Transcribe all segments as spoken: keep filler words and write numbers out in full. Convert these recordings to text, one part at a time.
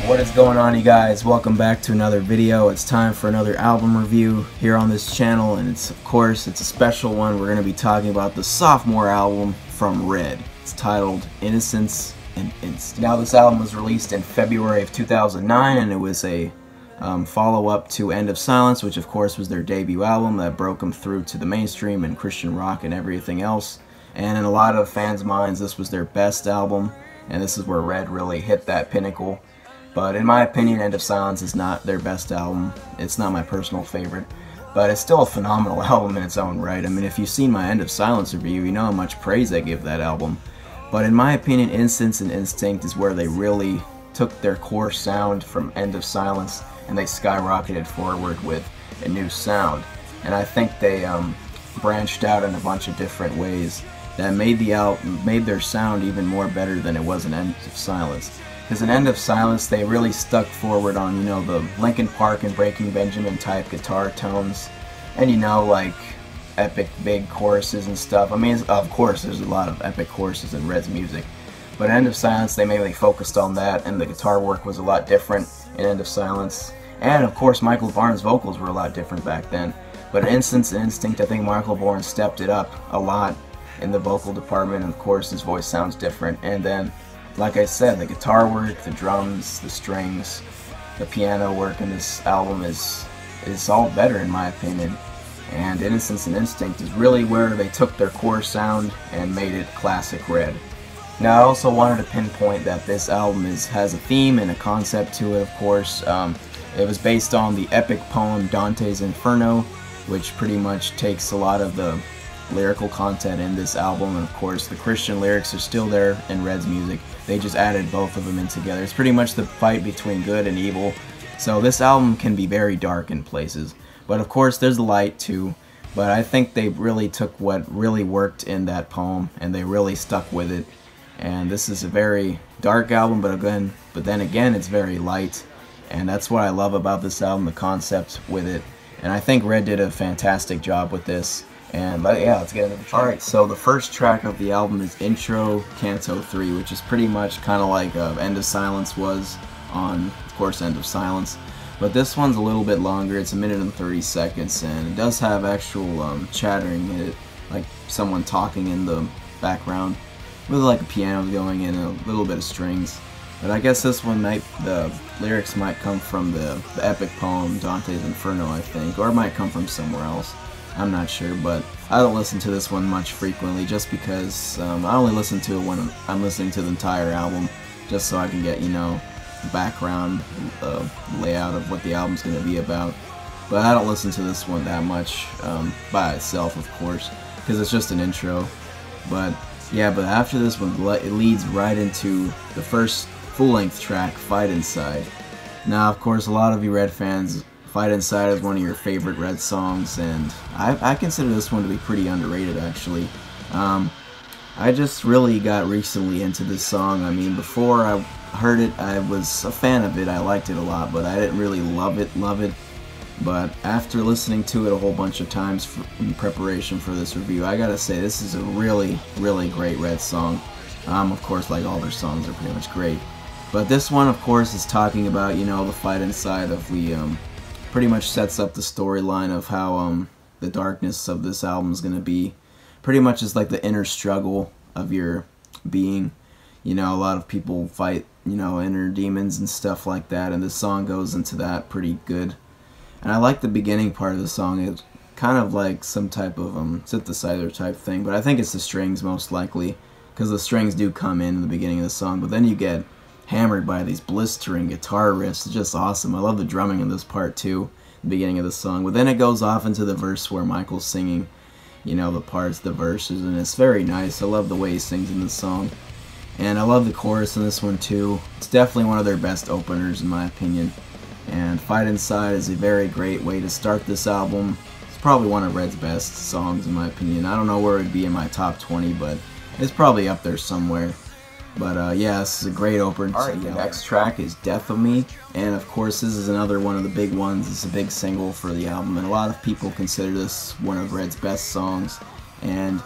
What is going on, you guys? Welcome back to another video. It's time for another album review here on this channel, and it's of course it's a special one. We're going to be talking about the sophomore album from Red. It's titled Innocence and Instinct. Now, this album was released in February of two thousand nine, and it was a um, follow-up to End of Silence, which of course was their debut album that broke them through to the mainstream and Christian rock and everything else. And in a lot of fans' minds, this was their best album, and this is where Red really hit that pinnacle. But in my opinion, End of Silence is not their best album. It's not my personal favorite, but it's still a phenomenal album in its own right. I mean, if you've seen my End of Silence review, you know how much praise I give that album. But in my opinion, Innocence and Instinct is where they really took their core sound from End of Silence and they skyrocketed forward with a new sound. And I think they um, branched out in a bunch of different ways that made the album, made their sound even more better than it was in End of Silence. Because in End of Silence, they really stuck forward on, you know, the Linkin Park and Breaking Benjamin type guitar tones, and, you know, like epic big choruses and stuff. I mean, of course, there's a lot of epic choruses in Red's music, but End of Silence, they mainly focused on that, and the guitar work was a lot different in End of Silence. And of course, Michael Barnes' vocals were a lot different back then. But in Innocence and Instinct, I think Michael Barnes stepped it up a lot in the vocal department, and of course, his voice sounds different. And then, like I said, the guitar work, the drums, the strings, the piano work in this album is is all better in my opinion. And Innocence and Instinct is really where they took their core sound and made it classic Red. Now, I also wanted to pinpoint that this album is has a theme and a concept to it, of course. Um, it was based on the epic poem Dante's Inferno, which pretty much takes a lot of the lyrical content in this album, and of course the Christian lyrics are still there in Red's music. They just added both of them in together. It's pretty much the fight between good and evil. So this album can be very dark in places, but of course there's the light too. But I think they really took what really worked in that poem and they really stuck with it. And this is a very dark album, but again, but then again it's very light, and that's what I love about this album, the concept with it. And I think Red did a fantastic job with this. And but yeah, let's get into the track. Alright, so the first track of the album is Intro, Canto three, which is pretty much kind of like uh, End of Silence was on, of course, End of Silence. But this one's a little bit longer. It's a minute and thirty seconds, and it does have actual um, chattering in it, like someone talking in the background, with like a piano going in and a little bit of strings. But I guess this one might, the lyrics might come from the, the epic poem Dante's Inferno, I think, or it might come from somewhere else. I'm not sure, but I don't listen to this one much frequently just because um, I only listen to it when I'm listening to the entire album, just so I can get, you know, the background uh, layout of what the album's going to be about. But I don't listen to this one that much um, by itself, of course, because it's just an intro. But yeah, but after this one, it leads right into the first full-length track, Fight Inside. Now, of course, a lot of you Red fans, Fight Inside is one of your favorite Red songs, and I, I consider this one to be pretty underrated, actually. Um, I just really got recently into this song. I mean, before I heard it, I was a fan of it. I liked it a lot, but I didn't really love it, love it. But after listening to it a whole bunch of times for, in preparation for this review, I gotta say, this is a really, really great Red song. Um, of course, like all their songs are pretty much great. But this one, of course, is talking about, you know, the fight inside of the, um, pretty much sets up the storyline of how um, the darkness of this album is going to be. Pretty much is like the inner struggle of your being. You know, a lot of people fight, you know, inner demons and stuff like that, and this song goes into that pretty good. And I like the beginning part of the song. It's kind of like some type of um, synthesizer type thing, but I think it's the strings most likely, because the strings do come in in the beginning of the song, but then you get hammered by these blistering guitar riffs. It's just awesome. I love the drumming in this part too, the beginning of the song. But then it goes off into the verse where Michael's singing, you know, the parts, the verses, and it's very nice. I love the way he sings in this song. And I love the chorus in this one too. It's definitely one of their best openers in my opinion. And Fight Inside is a very great way to start this album. It's probably one of Red's best songs in my opinion. I don't know where it would be in my top twenty, but it's probably up there somewhere. But uh, yeah, this is a great opener. Alright, the next track is Death of Me, and of course this is another one of the big ones. It's a big single for the album, and a lot of people consider this one of Red's best songs. And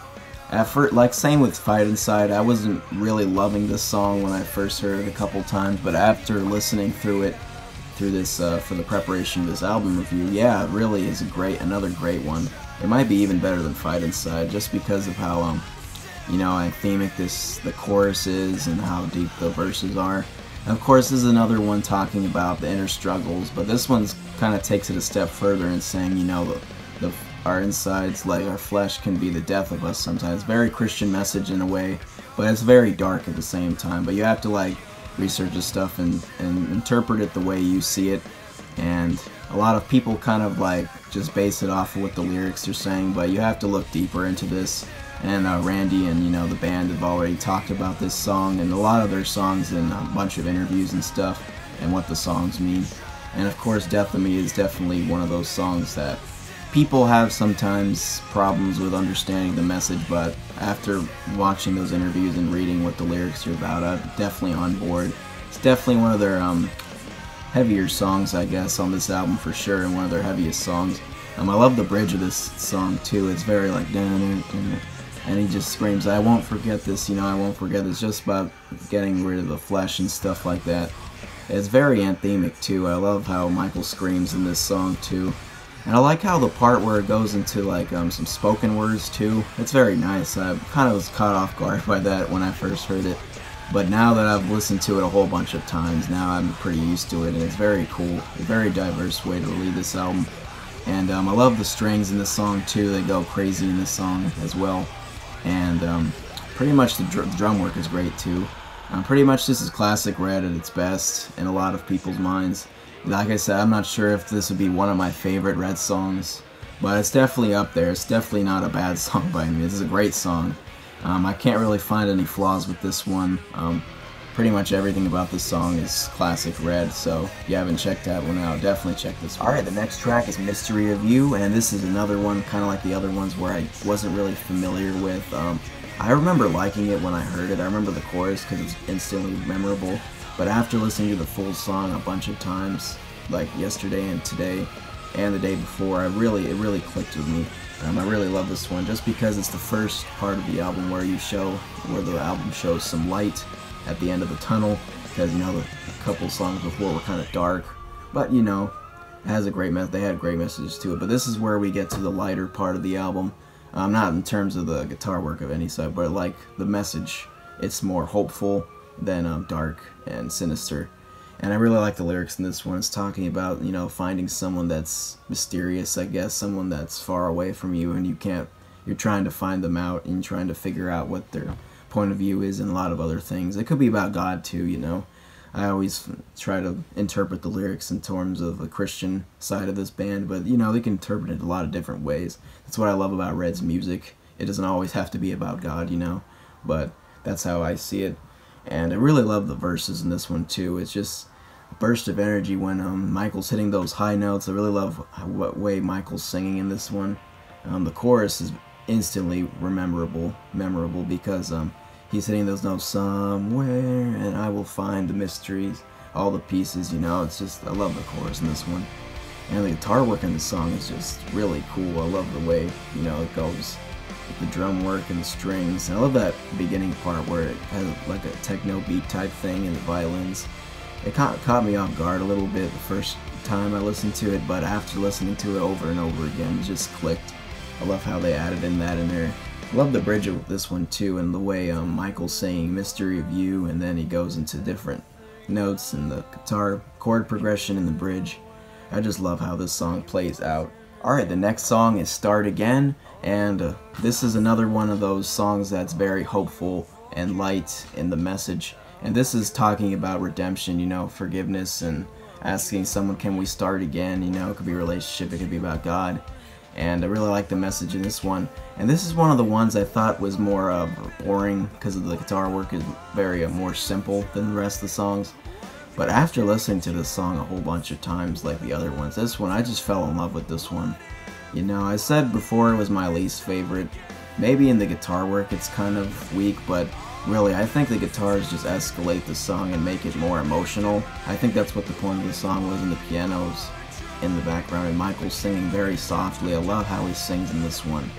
At first, like same with Fight Inside, I wasn't really loving this song when I first heard it a couple times, but after listening through it, through this uh, for the preparation of this album review, yeah, it really is a great, another great one. It might be even better than Fight Inside, just because of how, um, you know, anthemic this the chorus is and how deep the verses are. And of course, this is another one talking about the inner struggles, but this one's kind of takes it a step further and saying, you know, the, the our insides, like our flesh, can be the death of us sometimes. Very Christian message in a way, but it's very dark at the same time. But you have to like research this stuff and, and interpret it the way you see it. And a lot of people kind of like just base it off of what the lyrics are saying, but you have to look deeper into this. And uh, Randy and, you know, the band have already talked about this song and a lot of their songs in a bunch of interviews and stuff and what the songs mean. And of course, Death of Me is definitely one of those songs that people have sometimes problems with understanding the message, but after watching those interviews and reading what the lyrics are about, I'm definitely on board. It's definitely one of their um, heavier songs, I guess, on this album for sure, and one of their heaviest songs. Um, I love the bridge of this song too. It's very like, and he just screams, "I won't forget this, you know, I won't forget this," just about getting rid of the flesh and stuff like that. It's very anthemic too. I love how Michael screams in this song too. And I like how the part where it goes into like um, some spoken words too. It's very nice. I kind of was caught off guard by that when I first heard it. But now that I've listened to it a whole bunch of times, now I'm pretty used to it, and it's very cool. A very diverse way to lead this album. And um, I love the strings in this song too. They go crazy in this song as well. And um, pretty much the, dr the drum work is great too. Um, pretty much this is classic Red at its best in a lot of people's minds. Like I said, I'm not sure if this would be one of my favorite Red songs, but it's definitely up there. It's definitely not a bad song by me. This is a great song. Um, I can't really find any flaws with this one. Um, pretty much everything about this song is classic Red, so if you haven't checked that one out, definitely check this one. Alright, the next track is Mystery of You, and this is another one kind of like the other ones where I wasn't really familiar with. Um, I remember liking it when I heard it. I remember the chorus because it's instantly memorable. But after listening to the full song a bunch of times, like yesterday and today and the day before, I really it really clicked with me. Um, I really love this one just because it's the first part of the album where you show where the album shows some light at the end of the tunnel, because you know the couple songs before were kind of dark, but you know it has a great message. They had great messages to it. But this is where we get to the lighter part of the album. Um, not in terms of the guitar work of any side, but like the message. It's more hopeful than um, dark and sinister. And I really like the lyrics in this one. It's talking about, you know, finding someone that's mysterious, I guess, someone that's far away from you, and you can't, you're trying to find them out and trying to figure out what their point of view is and a lot of other things. It could be about God too, you know. I always try to interpret the lyrics in terms of a Christian side of this band, but you know, they can interpret it a lot of different ways. That's what I love about Red's music. It doesn't always have to be about God, you know, but that's how I see it. And I really love the verses in this one too. It's just a burst of energy when um, Michael's hitting those high notes. I really love what way Michael's singing in this one. Um, the chorus is instantly memorable, memorable because um, he's hitting those notes somewhere, and I will find the mysteries, all the pieces. You know, it's just I love the chorus in this one, and the guitar work in the song is just really cool. I love the way you know it goes. The drum work and the strings. And I love that beginning part where it has like a techno beat type thing and the violins. It caught, caught me off guard a little bit the first time I listened to it, but after listening to it over and over again, it just clicked. I love how they added in that in there. I love the bridge of this one too, and the way um, Michael's saying Mystery of You, and then he goes into different notes and the guitar chord progression in the bridge. I just love how this song plays out. Alright, the next song is Start Again, and uh, this is another one of those songs that's very hopeful and light in the message. And this is talking about redemption, you know, forgiveness, and asking someone, can we start again? You know, it could be a relationship, it could be about God. And I really like the message in this one. And this is one of the ones I thought was more uh, boring because of the guitar work is very uh, more simple than the rest of the songs. But after listening to this song a whole bunch of times like the other ones, this one, I just fell in love with this one. You know, I said before it was my least favorite. Maybe in the guitar work it's kind of weak, but really I think the guitars just escalate the song and make it more emotional. I think that's what the point of the song was, in the pianos in the background and Michael's singing very softly. I love how he sings in this one.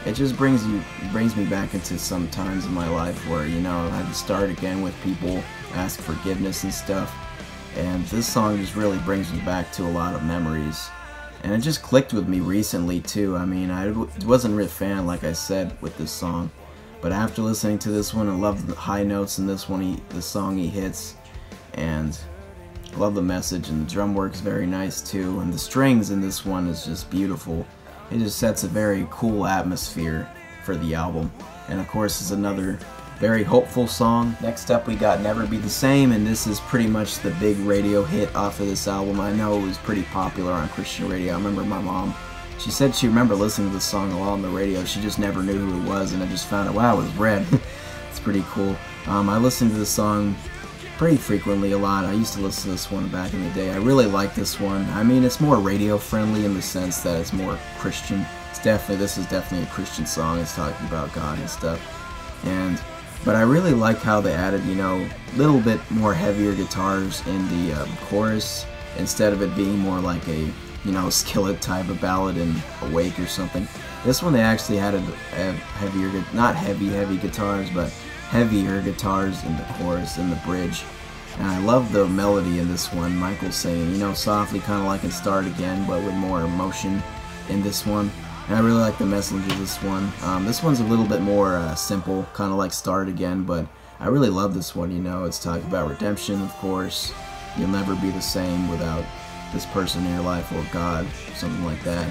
it just brings you brings me back into some times in my life where, you know, I had to start again with people, ask forgiveness and stuff. And this song just really brings me back to a lot of memories. And it just clicked with me recently too. I mean, I wasn't really a fan, like I said, with this song. But after listening to this one, I love the high notes in this one, he, the song he hits. And I love the message, and the drum work's very nice too. And the strings in this one is just beautiful. It just sets a very cool atmosphere for the album. And of course, it's another very hopeful song. Next up we got Never Be the Same, and this is pretty much the big radio hit off of this album. I know it was pretty popular on Christian radio. I remember my mom, she said she remembered listening to this song a lot on the radio. She just never knew who it was, and I just found out, wow, it was Red. It's pretty cool. Um, I listened to this song pretty frequently a lot. I used to listen to this one back in the day. I really like this one. I mean, it's more radio friendly in the sense that it's more Christian. It's definitely, this is definitely a Christian song. It's talking about God and stuff. And But I really like how they added, you know, a little bit more heavier guitars in the um, chorus, instead of it being more like a, you know, skillet type of ballad in Awake or something. This one they actually added heavier, not heavy, heavy guitars, but heavier guitars in the chorus and the bridge. And I love the melody in this one. Michael's singing, you know, softly, kind of like in Start Again, but with more emotion in this one. And I really like the message of this one. Um, this one's a little bit more uh, simple, kind of like Start Again, but I really love this one, you know. It's talking about redemption, of course. You'll never be the same without this person in your life or God, something like that.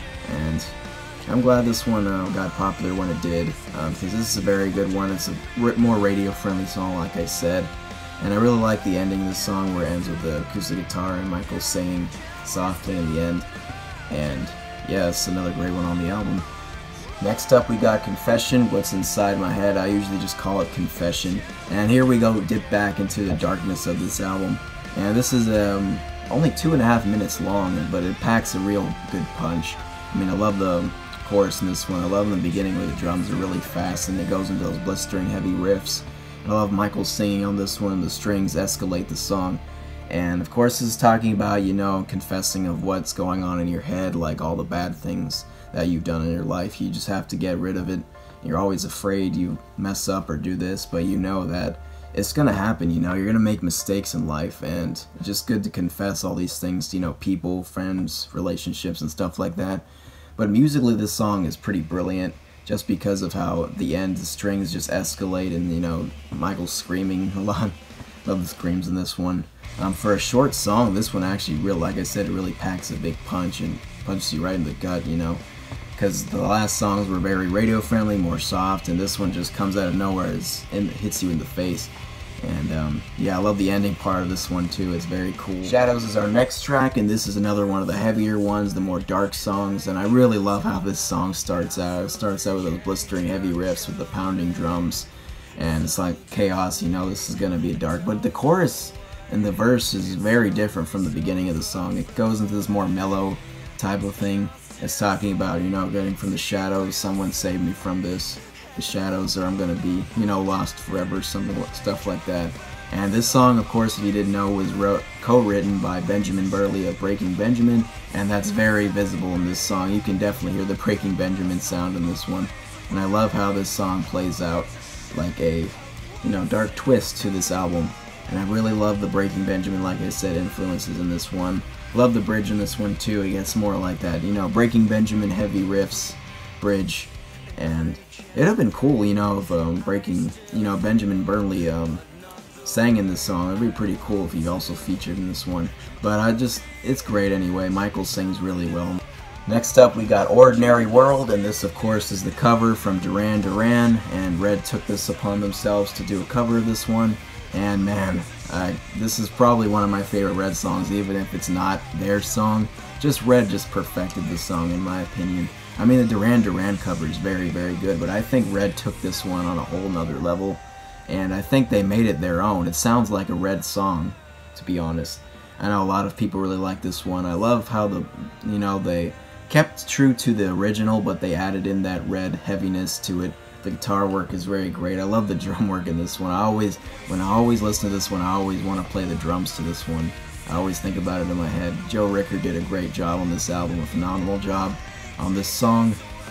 And I'm glad this one uh, got popular when it did, um, because this is a very good one. It's a more radio-friendly song, like I said. And I really like the ending of this song where it ends with the acoustic guitar and Michael singing softly in the end. And yeah, it's another great one on the album. Next up we got Confession, What's Inside My Head. I usually just call it Confession. And here we go, dip back into the darkness of this album. And this is um, only two and a half minutes long, but it packs a real good punch. I mean, I love the chorus in this one. I love in the beginning where the drums are really fast and it goes into those blistering heavy riffs. And I love Michael singing on this one. The strings escalate the song. And of course this is talking about, you know, confessing of what's going on in your head, like all the bad things that you've done in your life. You just have to get rid of it. You're always afraid you mess up or do this, but you know that it's gonna happen, you know, you're gonna make mistakes in life, and it's just good to confess all these things to, you know, people, friends, relationships and stuff like that. But musically this song is pretty brilliant, just because of how at the end the strings just escalate and, you know, Michael's screaming a lot. Love the screams in this one. Um, for a short song, this one actually, real like I said, it really packs a big punch and punches you right in the gut, you know. Because the last songs were very radio friendly, more soft, and this one just comes out of nowhere, it's, it hits you in the face. And um, yeah, I love the ending part of this one too, it's very cool. Shadows is our next track, and this is another one of the heavier ones, the more dark songs, and I really love how this song starts out. It starts out with those blistering heavy riffs with the pounding drums, and it's like chaos, you know, this is gonna be dark. But the chorus and the verse is very different from the beginning of the song. It goes into this more mellow type of thing. It's talking about, you know, getting from the shadows, someone saved me from this, the shadows, or I'm gonna be, you know, lost forever, something, stuff like that. And this song, of course, if you didn't know, was wrote, co-written by Benjamin Burley of Breaking Benjamin, and that's very visible in this song. You can definitely hear the Breaking Benjamin sound in this one. And I love how this song plays out like a, you know, dark twist to this album. And I really love the Breaking Benjamin, like I said, influences in this one. Love the bridge in this one too. It gets more like that, you know, Breaking Benjamin heavy riffs, bridge. And it'd have been cool, you know, if um, Breaking, you know, Benjamin Burley um, sang in this song. It'd be pretty cool if he also featured in this one. But I just, it's great anyway. Michael sings really well. Next up we got Ordinary World, and this of course is the cover from Duran Duran, and Red took this upon themselves to do a cover of this one. And man, I, this is probably one of my favorite Red songs, even if it's not their song. Just Red just perfected this song in my opinion. I mean, the Duran Duran cover is very, very good, but I think Red took this one on a whole nother level, and I think they made it their own. It sounds like a Red song, to be honest. I know a lot of people really like this one. I love how the, you know, they kept true to the original, but they added in that Red heaviness to it. The guitar work is very great. I love the drum work in this one. I always, when I always listen to this one, I always want to play the drums to this one. I always think about it in my head. Joe Ricker did a great job on this album, a phenomenal job on this song.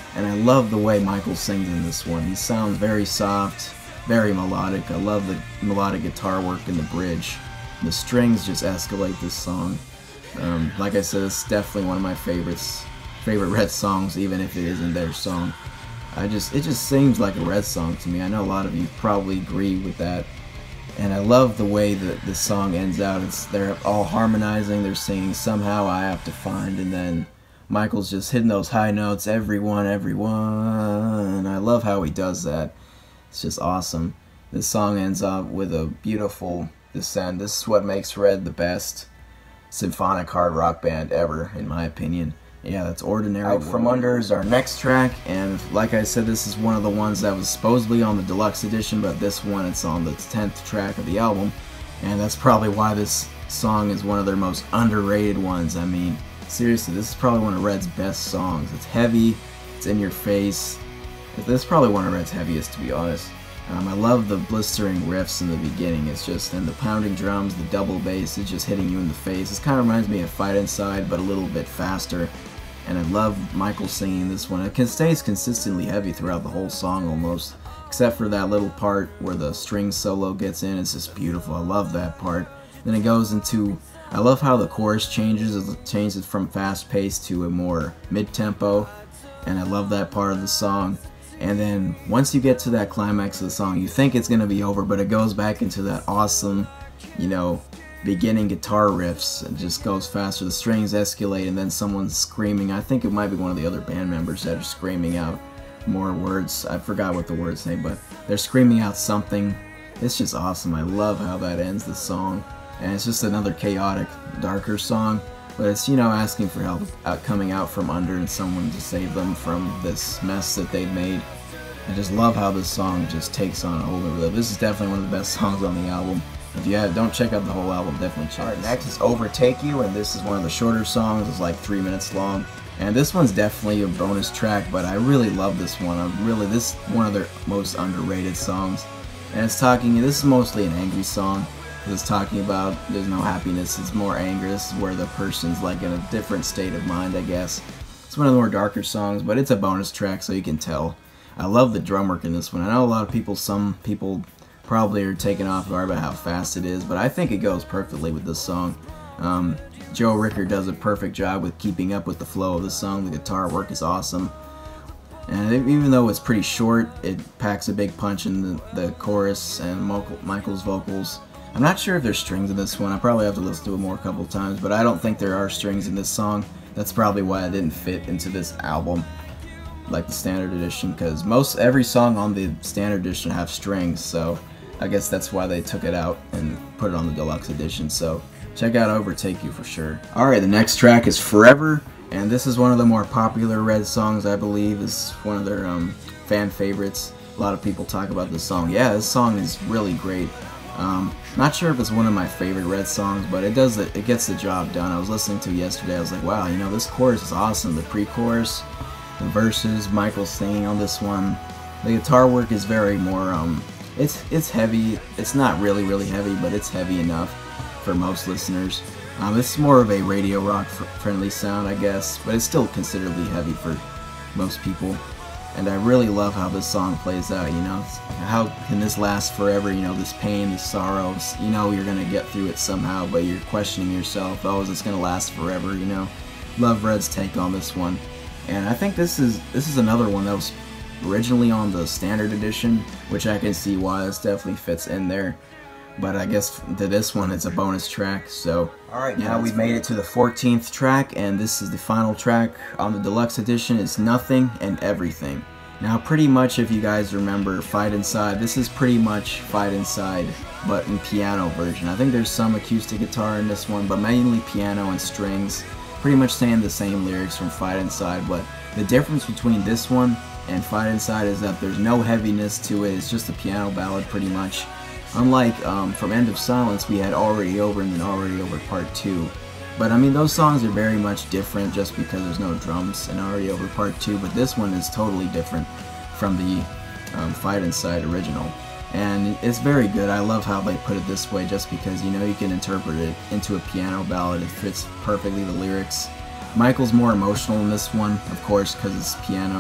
And I love the way Michael sings in this one. He sounds very soft, very melodic. I love the melodic guitar work in the bridge. The strings just escalate this song. Um, like I said, it's definitely one of my favorites, favorite Red songs, even if it isn't their song. I just, it just seems like a Red song to me. I know a lot of you probably agree with that. And I love the way that this song ends out. It's, they're all harmonizing, they're singing Somehow I Have to Find, and then Michael's just hitting those high notes, everyone, everyone. I love how he does that. It's just awesome. This song ends up with a beautiful descent. This is what makes Red the best symphonic hard rock band ever, in my opinion. Yeah, that's Ordinary. Out From Under is our next track, and like I said, this is one of the ones that was supposedly on the deluxe edition, but this one, it's on the tenth track of the album, and that's probably why this song is one of their most underrated ones. I mean, seriously, this is probably one of Red's best songs. It's heavy, it's in your face. This is probably one of Red's heaviest, to be honest. Um, I love the blistering riffs in the beginning. It's just, and the pounding drums, the double bass, it's just hitting you in the face. This kind of reminds me of Fight Inside, but a little bit faster. And I love Michael singing this one. It stays consistently heavy throughout the whole song almost, except for that little part where the string solo gets in. It's just beautiful. I love that part. Then it goes into, I love how the chorus changes. It changes from fast pace to a more mid-tempo, and I love that part of the song. And then once you get to that climax of the song, you think it's going to be over, but it goes back into that awesome, you know, beginning guitar riffs. It just goes faster. The strings escalate, and then someone's screaming. I think it might be one of the other band members that are screaming out more words. I forgot what the words say, but they're screaming out something. It's just awesome. I love how that ends the song. And it's just another chaotic, darker song. But it's, you know, asking for help, uh, coming out from under and someone to save them from this mess that they've made. I just love how this song just takes on a whole new level. This is definitely one of the best songs on the album. If you have, don't check out the whole album, definitely check it out. Alright, next is Overtake You, and this is one of the shorter songs. It's like three minutes long. And this one's definitely a bonus track, but I really love this one. I'm really, this is one of their most underrated songs. And it's talking, this is mostly an angry song. It's talking about there's no happiness, it's more anger. This is where the person's like in a different state of mind, I guess. It's one of the more darker songs, but it's a bonus track, so you can tell. I love the drum work in this one. I know a lot of people, some people probably are taken off guard by how fast it is, but I think it goes perfectly with this song. Um, Joe Ricker does a perfect job with keeping up with the flow of the song. The guitar work is awesome. And it, even though it's pretty short, it packs a big punch in the, the chorus and Michael's vocals. I'm not sure if there's strings in this one. I probably have to listen to it more a couple of times, but I don't think there are strings in this song. That's probably why it didn't fit into this album, like the standard edition, because most every song on the standard edition have strings, so I guess that's why they took it out and put it on the deluxe edition. So check out Overtake You for sure. Alright, the next track is Forever, and this is one of the more popular Red songs, I believe. It's one of their um, fan favorites. A lot of people talk about this song. Yeah, this song is really great. Um, not sure if it's one of my favorite Red songs, but it does it, it gets the job done. I was listening to it yesterday, I was like, wow, you know, this chorus is awesome. The pre-chorus, the verses, Michael singing on this one. The guitar work is very more, um, it's, it's heavy. It's not really, really heavy, but it's heavy enough for most listeners. Um, it's more of a radio rock friendly sound, I guess, but it's still considerably heavy for most people. And I really love how this song plays out, you know. How can this last forever, you know, this pain, this sorrow, you know you're going to get through it somehow, but you're questioning yourself, oh, is this going to last forever, you know. Love Red's take on this one. And I think this is this is another one that was originally on the standard edition, which I can see why this definitely fits in there. But I guess to this one, it's a bonus track, so... Alright, now we've made it to the fourteenth track, and this is the final track on the deluxe edition. It's Nothing and Everything. Now, pretty much, if you guys remember Fight Inside, this is pretty much Fight Inside, but in piano version. I think there's some acoustic guitar in this one, but mainly piano and strings. Pretty much saying the same lyrics from Fight Inside, but the difference between this one and Fight Inside is that there's no heaviness to it. It's just a piano ballad, pretty much. Unlike um, from End of Silence, we had Already Over and then Already Over Part two. But I mean, those songs are very much different just because there's no drums in Already Over Part two, but this one is totally different from the um, Fight Inside original. And it's very good. I love how they put it this way just because, you know, you can interpret it into a piano ballad. It fits perfectly the lyrics. Michael's more emotional in this one, of course, because it's piano.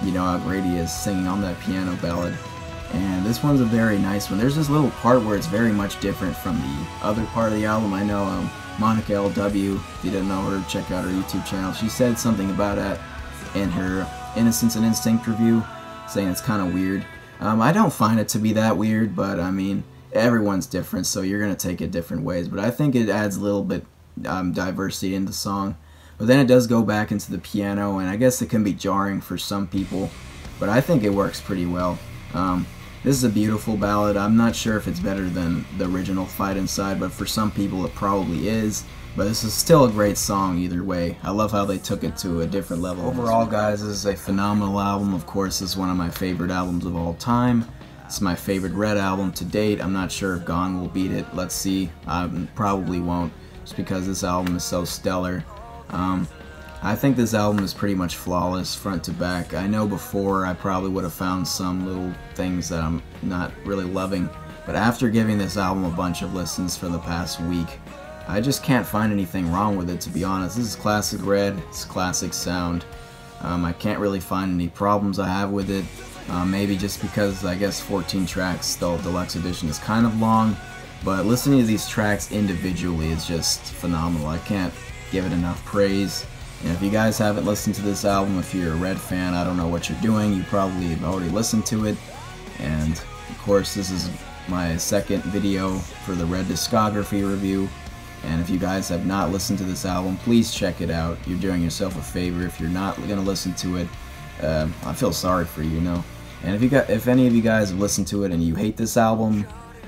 you know how great he is singing on that piano ballad. And this one's a very nice one. There's this little part where it's very much different from the other part of the album. I know um, Monica L W, if you didn't know her, check out her YouTube channel. She said something about that in her Innocence and Instinct review, saying it's kind of weird. Um, I don't find it to be that weird, but I mean, everyone's different, so you're going to take it different ways. But I think it adds a little bit um, diversity in the song. But then it does go back into the piano, and I guess it can be jarring for some people, but I think it works pretty well. Um, this is a beautiful ballad. I'm not sure if it's better than the original Fight Inside, but for some people it probably is. But this is still a great song either way. I love how they took it to a different level. Overall, guys, this is a phenomenal album. Of course, this is one of my favorite albums of all time. It's my favorite Red album to date. I'm not sure if Gone will beat it. Let's see. I probably won't, just because this album is so stellar. Um, I think this album is pretty much flawless front to back. I know before I probably would have found some little things that I'm not really loving, but after giving this album a bunch of listens for the past week, I just can't find anything wrong with it, to be honest. This is classic Red, it's classic sound. Um, I can't really find any problems I have with it. Uh, maybe just because I guess fourteen tracks, the deluxe edition is kind of long, but listening to these tracks individually is just phenomenal. I can't give it enough praise. And if you guys haven't listened to this album, if you're a Red fan, I don't know what you're doing. You probably have already listened to it. And of course, this is my second video for the Red discography review. And if you guys have not listened to this album, please check it out. You're doing yourself a favor. If you're not going to listen to it, uh, I feel sorry for you, you know. And if you got, if any of you guys have listened to it and you hate this album,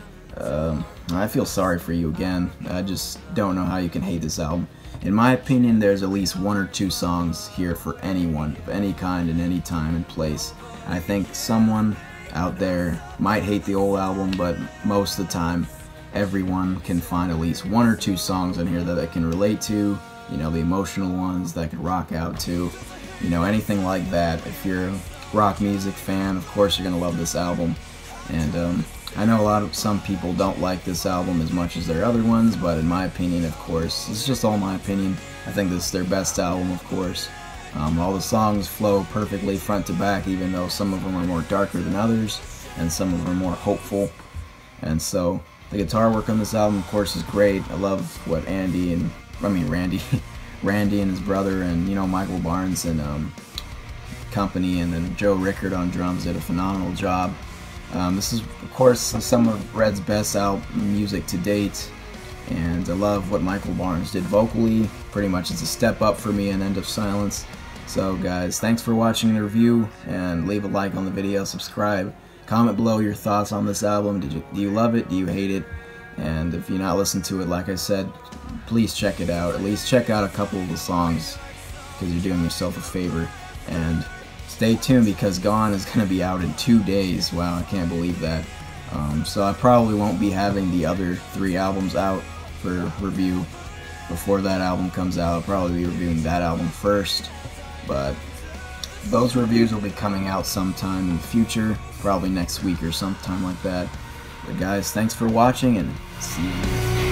um, I feel sorry for you again. I just don't know how you can hate this album. In my opinion, there's at least one or two songs here for anyone, of any kind, in any time and place. I think someone out there might hate the old album, but most of the time, everyone can find at least one or two songs on here that they can relate to, you know, the emotional ones that can rock out to, you know, anything like that. If you're a rock music fan, of course you're going to love this album. And um, I know a lot of some people don't like this album as much as their other ones, but in my opinion, of course, it's just all my opinion. I think this is their best album, of course. Um, all the songs flow perfectly front to back, even though some of them are more darker than others, and some of them are more hopeful. And so the guitar work on this album, of course, is great. I love what Andy and, I mean Randy, Randy and his brother, and you know Michael Barnes and um, company, and then Joe Rickard on drums did a phenomenal job. Um, this is, of course, some of Red's best album music to date, and I love what Michael Barnes did vocally. Pretty much it's a step up for me in End of Silence. So guys, thanks for watching the review, and leave a like on the video, subscribe. Comment below your thoughts on this album. Did you, do you love it? Do you hate it? And if you're not listening to it, like I said, please check it out. At least check out a couple of the songs, because you're doing yourself a favor. And stay tuned, because Gone is going to be out in two days. Wow, I can't believe that. Um, so I probably won't be having the other three albums out for review before that album comes out. I'll probably be reviewing that album first. But those reviews will be coming out sometime in the future, probably next week or sometime like that. But guys, thanks for watching, and see you.